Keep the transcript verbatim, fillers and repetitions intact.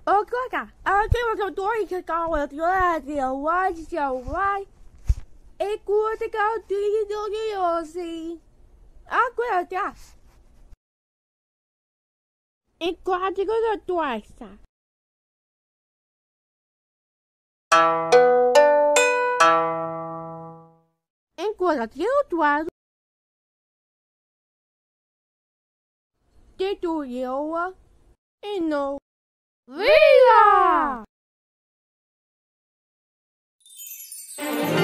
Ô, Coca, aqui eu tô aqui com o teu lado, seu pai. E curta que eu tenho de hoje. Agora tá. E quatro que eu tô essa. Enquanto eu tô destruiu e não vira!